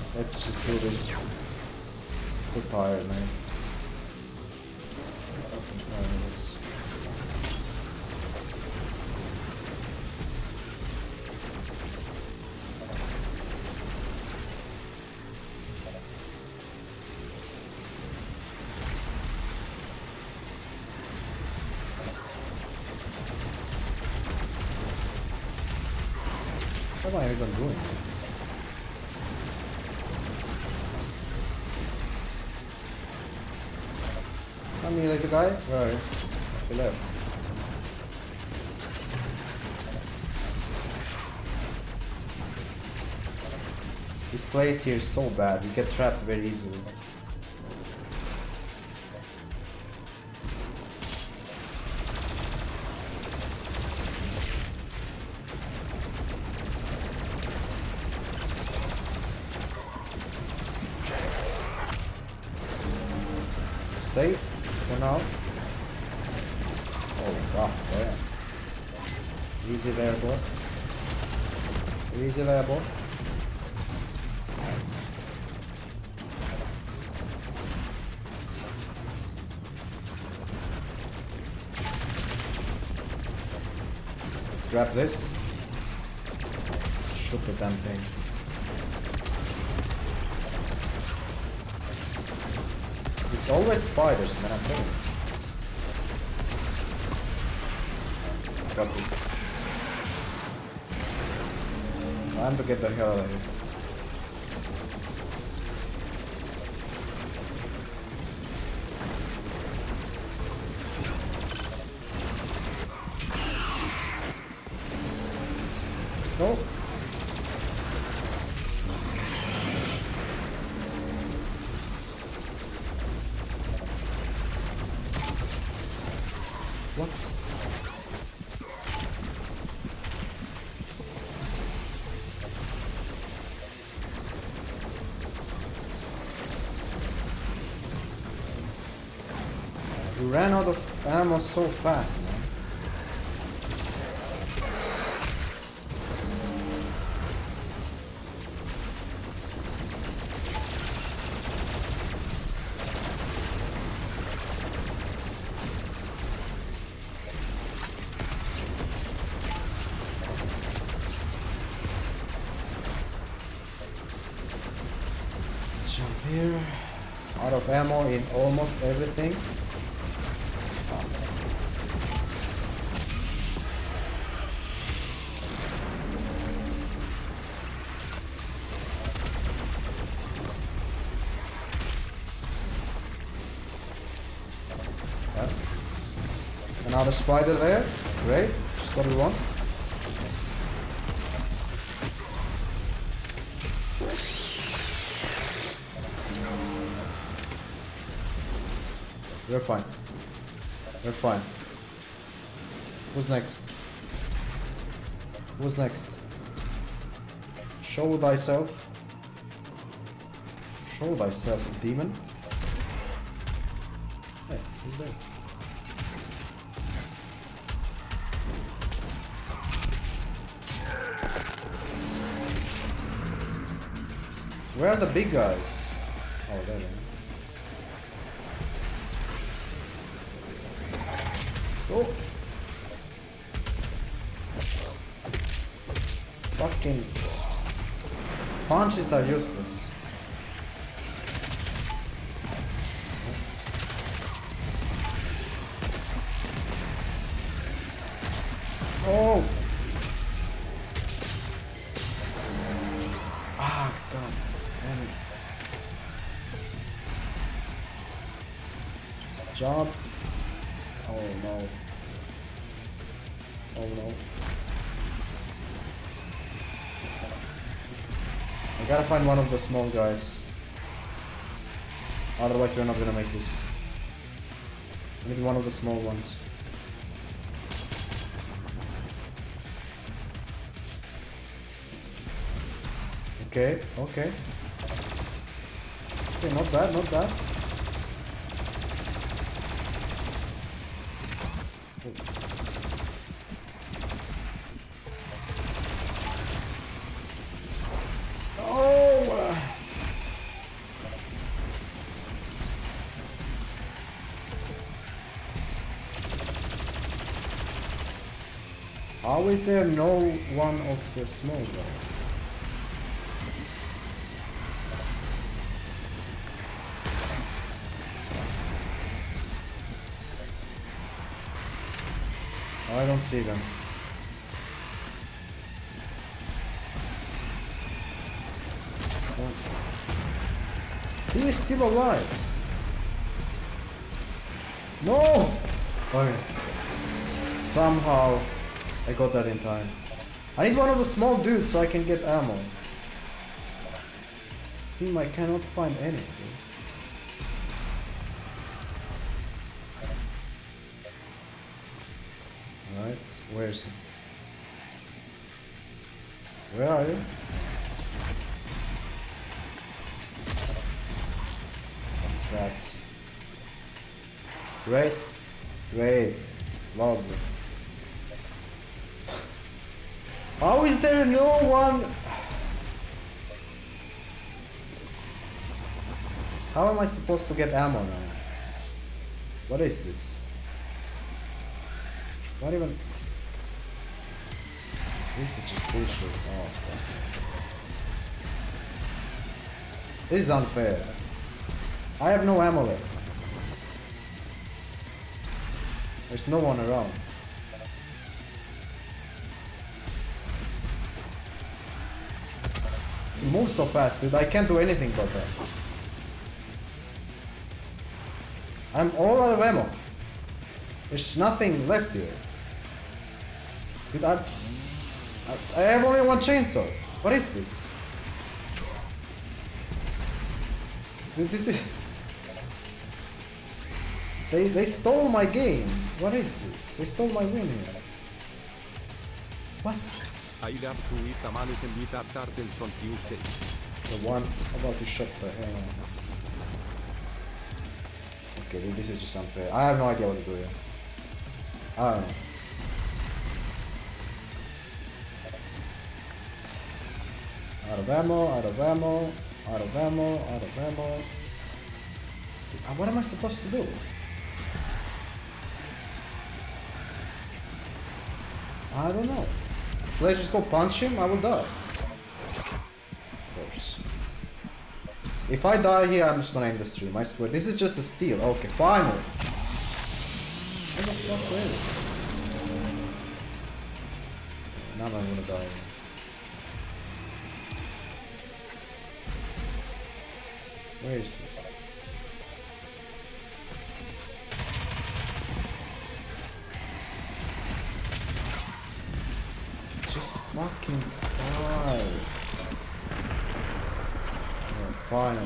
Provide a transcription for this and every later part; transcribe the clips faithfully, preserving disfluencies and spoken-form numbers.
Let's just do this. Too tired, man. Fucking tired of this. What am I even doing? I mean, like the guy? Where are you? He left. This place here is so bad, you get trapped very easily. Safe for now. Oh god damn. Easy there, boy. Easy there, boy. Let's grab this. Shoot the damn thing. It's always spiders, man, I'm telling you. Got this. Time to get the hell out of here. No. What? We ran out of ammo so fast, man. Here, out of ammo in almost everything. Yeah. Another spider there. Great, just what we want. We're fine. We're fine. Who's next? Who's next? Show thyself. Show thyself, demon. Hey, who's there? Where are the big guys? Oh, there they are. Oh. Fucking punches are useless. Oh. Ah, god damn it. Just jump. Oh no. Oh no. I gotta find one of the small guys. Otherwise we're not gonna make this. I need one of the small ones. Okay, okay. Okay, not bad, not bad. Oh, uh, How is there no one of the small guy? I don't see them. He is still alive. No! Okay. Somehow I got that in time. I need one of the small dudes so I can get ammo. Seem I cannot find anything. Alright, where is he? Where are you? Trapped. Great, great, lovely. How is there no one? How am I supposed to get ammo now? What is this? What even? This is just bullshit. Oh, fuck. This is unfair. I have no ammo left. There's no one around. He moves so fast, dude. I can't do anything about that. I'm all out of ammo. There's nothing left here. Dude, I, I, I have only one chainsaw. What is this? Dude, this is... They, they stole my game. What is this? They stole my win here. What? I love to eat tamales and eat up turtles on Tuesdays. The one about to shut the hell up. Okay, dude, this is just unfair. I have no idea what to do here. I don't know. Out of ammo, out of ammo, out of ammo, out of ammo. What am I supposed to do? I don't know. Should I just go punch him? I will die. Of course. If I die here, I'm just gonna end the stream, I swear. This is just a steal. Okay, finally. What the fuck, really? Now I'm gonna die. Where is he? Just fucking die. Oh, finally.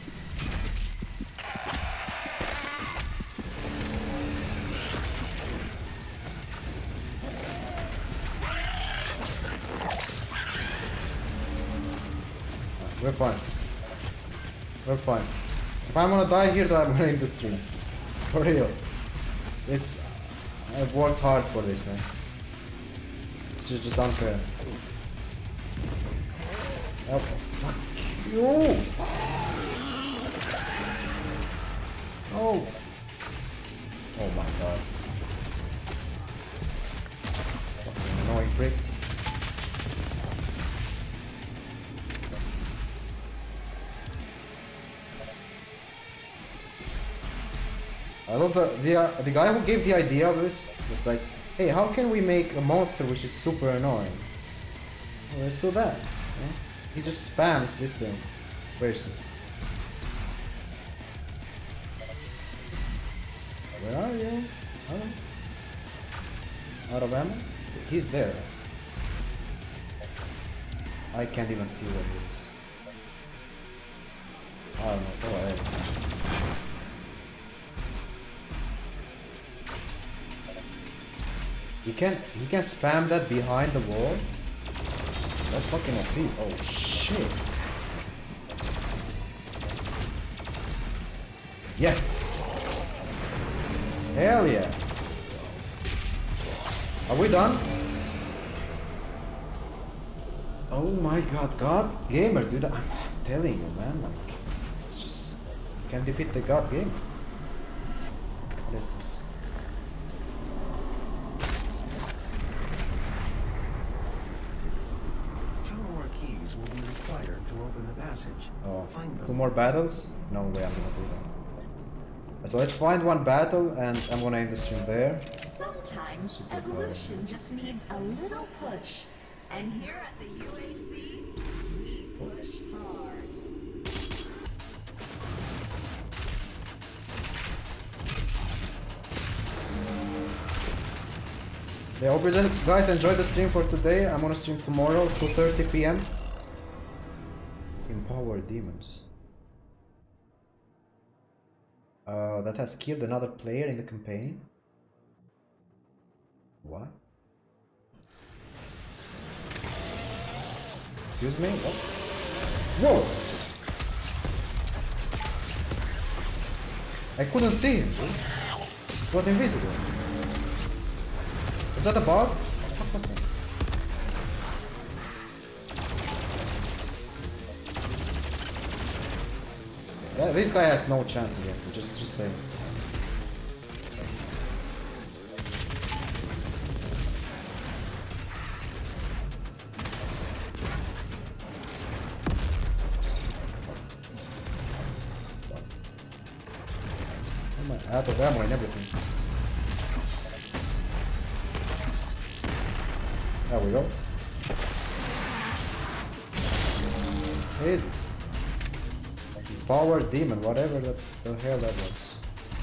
We're fine. We're fine. If I'm gonna die here, then I'm gonna end the stream. For real. This... I've worked hard for this, man. It's just, just unfair. Oh, fuck you! Oh! Oh my god. Fucking annoying prick. I love the the, uh, the guy who gave the idea of this was like, hey, how can we make a monster which is super annoying? Well, let's do that. Yeah? He just spams this thing. Where is it? Where are you? I don't know. Out of ammo? He's there. I can't even see what he is. I don't know. Go ahead. He can he can spam that behind the wall. That's fucking O P. Oh shit. Yes. Hell yeah. Are we done? Oh my god, God Gamer, dude. I'm, I'm telling you, man. Like, it's just you can defeat the God Gamer. What is this? keys will be required to open the passage. Oh, Find them. two more battles? No way I'm gonna do that. So let's find one battle and I'm gonna end the stream there. Sometimes Super evolution fun. Just needs a little push. And here at the U A C, we push hard. Yeah, hope you guys enjoyed the stream for today. I'm gonna stream tomorrow, two thirty p m Empower demons. Uh, that has killed another player in the campaign. What? Excuse me? What? Whoa! I couldn't see him, dude. He was invisible. Is that a bug? What the fuck was that? Yeah, this guy has no chance against me, just, just saying. I'm out of ammo and everything. There we go. Easy. Power demon, whatever that, the hell that was.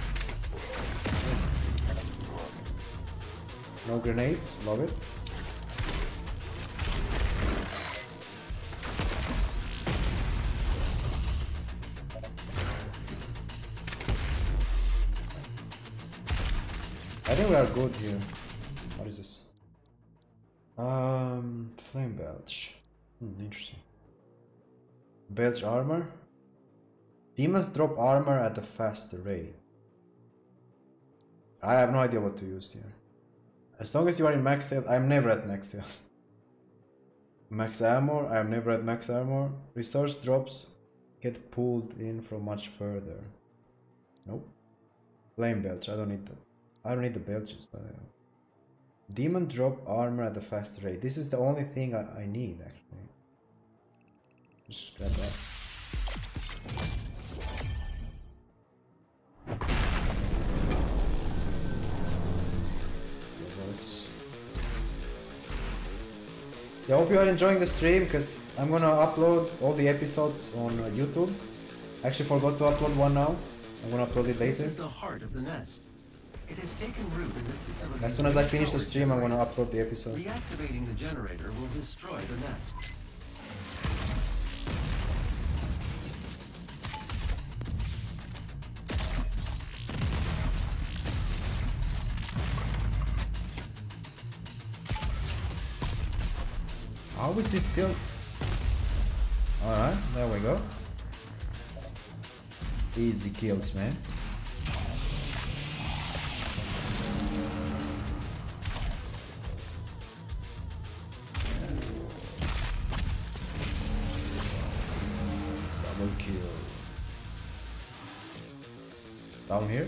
No grenades, love it. I think we are good here. What is this? Um, flame belch. Hmm, interesting. Belch armor. Demons drop armor at a faster rate. I have no idea what to use here. As long as you are in max health, I'm never at max health. Max armor, I am never at max armor. Resource drops get pulled in from much further. Nope. Flame belch, I don't need that. I don't need the belches, but uh, demon drop armor at a faster rate. This is the only thing I, I need actually. Just grab that. Yeah, I hope you are enjoying the stream because I'm gonna upload all the episodes on uh, YouTube. I actually forgot to upload one now. I'm gonna upload it later. This is the heart of the nest. It has taken root in this facility. As soon as I finish the stream, I'm gonna upload the episode. Reactivating the generator will destroy the nest. How is this still? Alright, there we go. Easy kills, man. Double kill. Down here?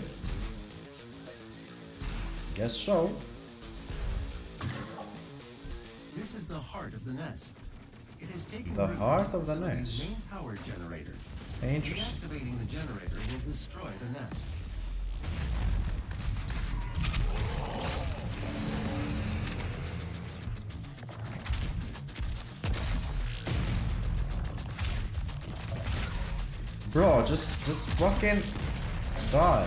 Guess so. This is the heart of the nest. It has taken The root heart in of the facility's nest. main power generator. Interesting. Reactivating the generator will destroy the nest. Bro, just just fucking die.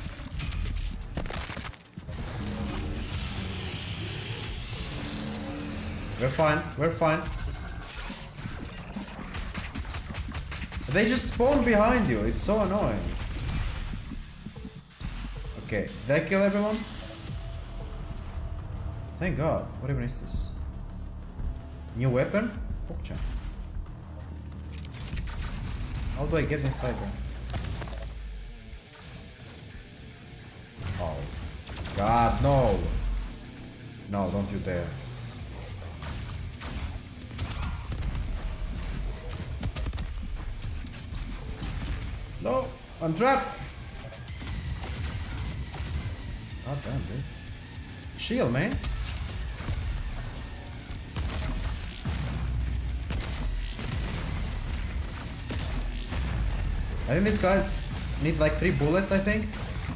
We're fine, we're fine. They just spawn behind you, it's so annoying. Okay, did I kill everyone? Thank god, what even is this? New weapon? Pokemon. How do I get inside there? Oh. God, no! No, don't you dare. No! I'm trapped! God damn, dude. Shield, man. I think these guys need like three bullets, I think.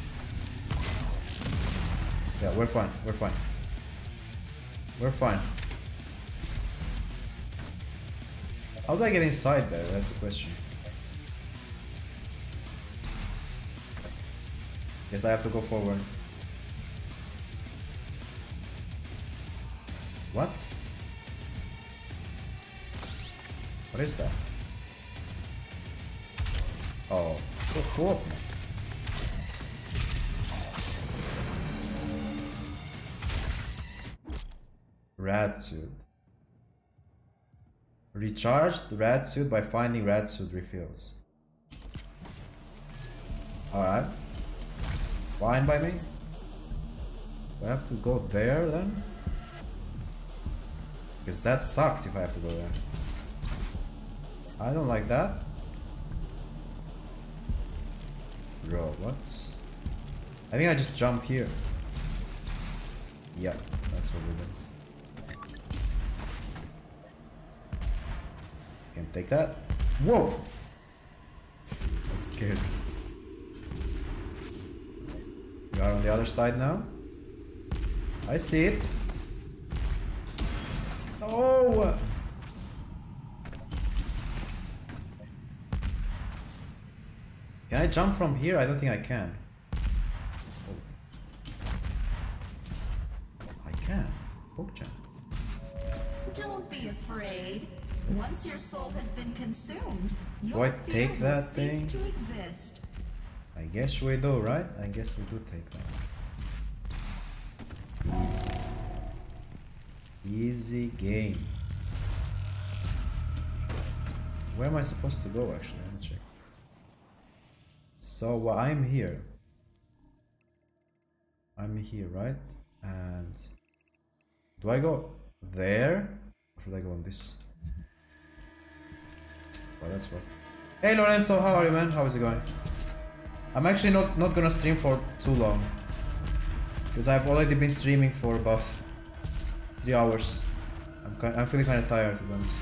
Yeah, we're fine. We're fine. We're fine. How do I get inside there? That's the question. Guess I have to go forward. What? What is that? Oh, so cool. Rat suit. Recharge the rat suit by finding rat suit refills. Alright. Fine by me. Do I have to go there then? Because that sucks if I have to go there. I don't like that. Bro, what? I think I just jump here. Yeah, that's what we do. Can't take that. Whoa! That's scared. We are on the other side now. I see it. Oh! Can I jump from here? I don't think I can. Oh. I can. Poke jump. Don't be afraid. Once your soul has been consumed, Do your I fear take will that cease thing? to exist. I guess we do, right? I guess we do take that. Easy. Easy game. Where am I supposed to go actually? Let me check. So uh, I'm here. I'm here, right? And do I go there? Or should I go on this? Well, that's what. Hey Lorenzo, how are you, man? How is it going? I'm actually not not gonna stream for too long because I've already been streaming for about three hours. I'm kind, I'm feeling kind of tired to be honest.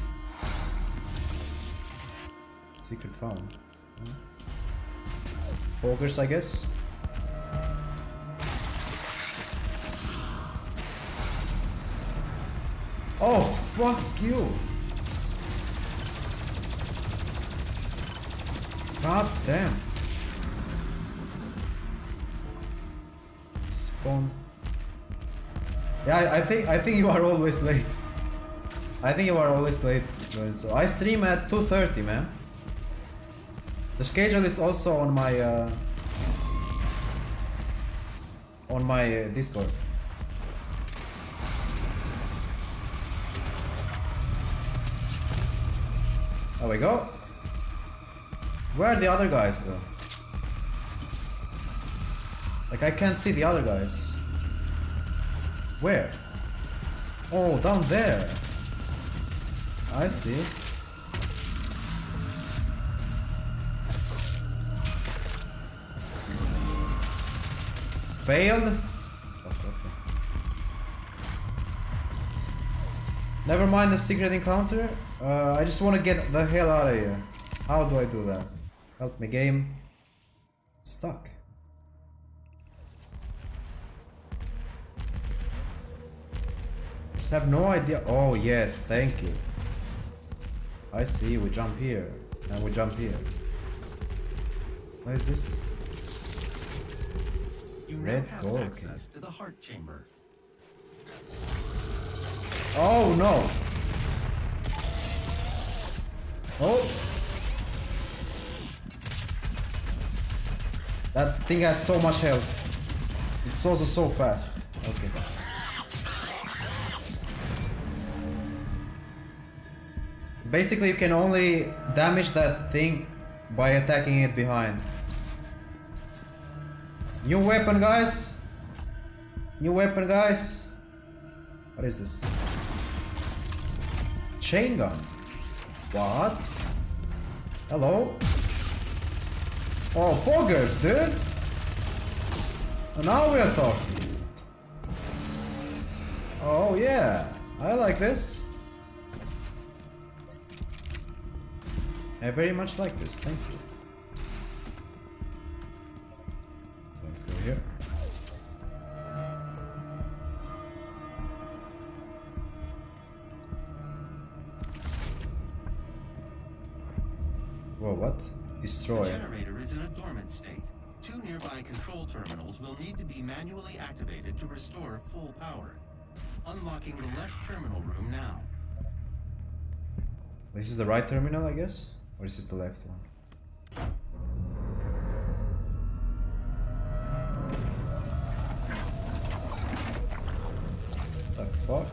Secret found. Hmm. Pokers, I guess. Oh fuck you! God damn. Spawn. Yeah, I, I think I think you are always late. I think you are always late, Lorenzo. I stream at two thirty, man. The schedule is also on my uh, on my uh, Discord. There we go. Where are the other guys though? Like I can't see the other guys. Where? Oh, down there. I see. Failed? Okay, okay. Never mind the secret encounter. Uh, I just want to get the hell out of here. How do I do that? Help me, game. Stuck. Just have no idea. Oh yes, thank you. I see. We jump here, and we jump here. What is this? You Red now have gold access to the heart chamber. Oh no! Oh! That thing has so much health. It's also so fast. Okay. Basically, you can only damage that thing by attacking it behind. New weapon, guys! New weapon, guys! What is this? Chain gun. What? Hello? Oh, poggers, dude! Now we are talking. Oh yeah, I like this. I very much like this, thank you. Let's go here. Whoa, what? Destroy. The generator is in a dormant state. Two nearby control terminals will need to be manually activated to restore full power. Unlocking the left terminal room now. This is the right terminal, I guess? Or is this the left one? The fuck?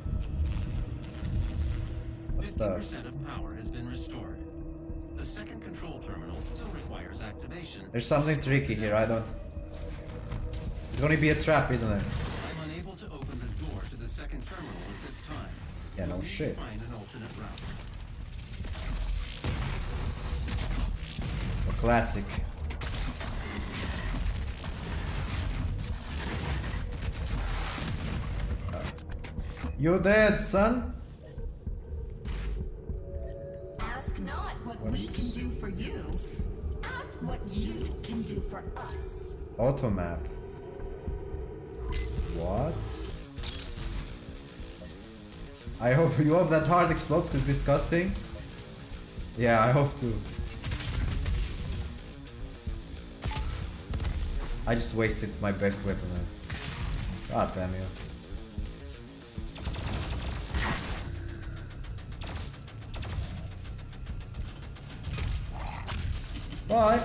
fifty percent of power has been restored. The second control terminal still requires activation. There's something tricky here, I don't... It's gonna be a trap, isn't it? I'm unable to open the door to the second terminal at this time. Yeah, no We'll need to shit. Find an alternate route. A classic. You dead, son? Ask not what What we is can this? do for you. Ask what you can do for us. Automap. What? I hope you hope that heart explodes because it's disgusting. Yeah, I hope to. I just wasted my best weapon there. God damn you. Bye.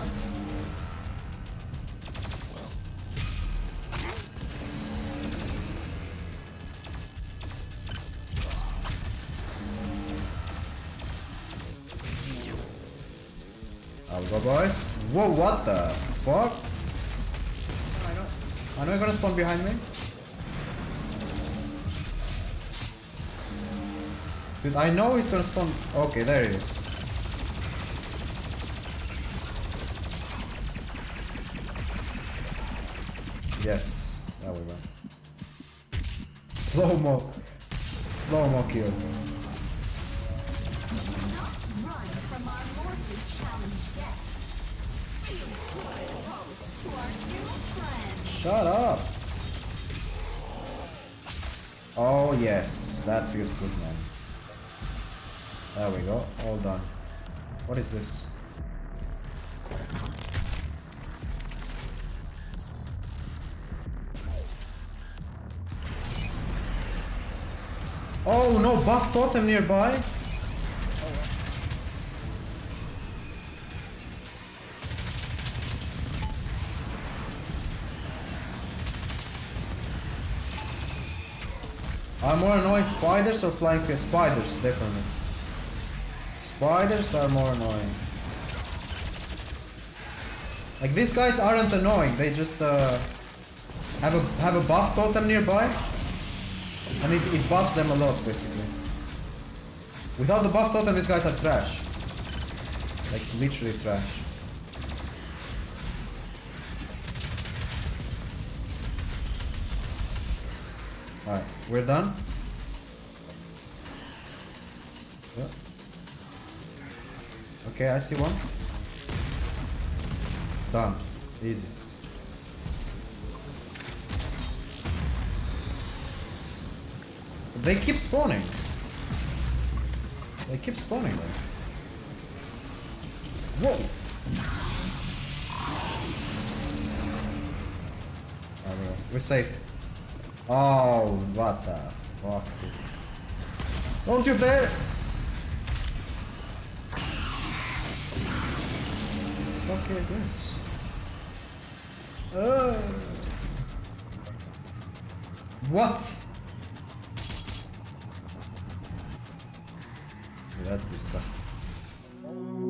I'll go, boys. Whoa, what the fuck? I know. I know you're gonna spawn behind me. Dude, I know he's gonna spawn. Okay, there he is. Yes, there we go. Slow mo, slow mo kill. Do not run from our mortally challenged guest. Feel good, host, to our new friend. Shut up. Oh yes, that feels good, man. There we go, all done. What is this? Oh no, buff totem nearby. Are more annoying spiders or flying sky? Spiders, definitely. Spiders are more annoying. Like these guys aren't annoying. They just uh, have a have a buff totem nearby, and it, it buffs them a lot, basically. Without the buff totem, these guys are trash. Like literally trash. Alright, we're done. Yeah. Okay, I see one. Done. Easy. They keep spawning. They keep spawning there. Whoa! There we go. We're safe. Oh, what the fuck? Don't you dare! What the fuck is this? Uh, what? Yeah, that's disgusting.